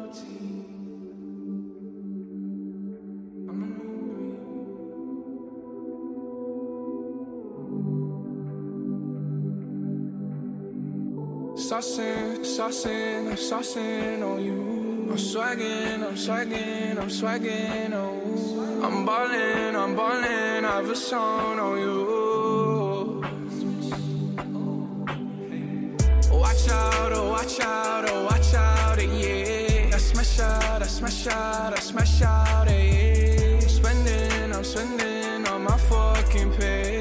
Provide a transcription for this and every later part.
Saucing, I'm saucing on you. I'm swagging, oh. I'm ballin', I have a song on you. Watch out, oh, watch out, oh, watch out, yeah. I smash out, yeah. I'm spending on my fucking pay.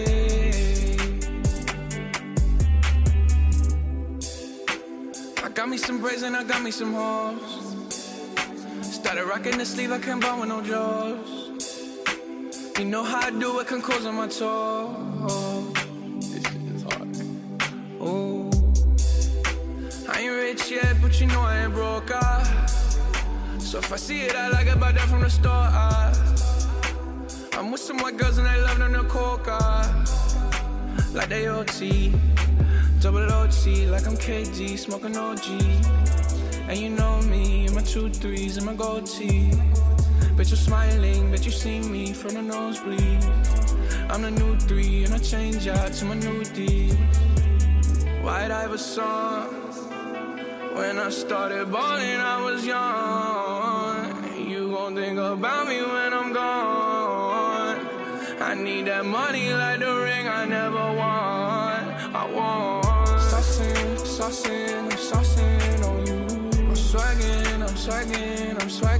I got me some braids and I got me some hoes. Started rocking the sleeve, I can't buy with no jaws. You know how I do it, can close on my toes. This shit is hard. Ooh. I ain't rich yet, but you know I ain't broke, So if I see it, I like it, buy that from the store, I'm with some white girls and they love them to coca. Like they OT, double OT, like I'm KD, smoking OG. And you know me, and my 2-3s and my gold tee. Bet you're smiling, bet you see me from the nosebleed. I'm the new 3 and I change out to my new D. White Iverson. When I started balling, I was young. You gon' think about me when I'm gone. I need that money like the ring I never won. I want saucing, I'm saucing on you. I'm swagging,